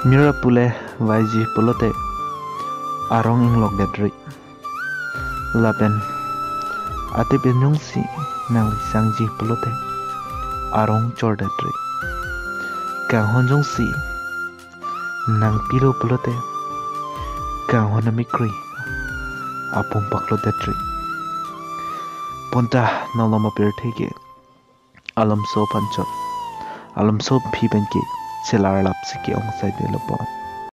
Mira pule waiji pulote arong ing lok detri lapen ate benjong si nang sangji pulote arong chor detri kang honjong si nang pilo pulote kang honamikri apung paklo detri ponta noloma pirthege alam so panchot alam so phi banke selar lap sike ong sai de lopo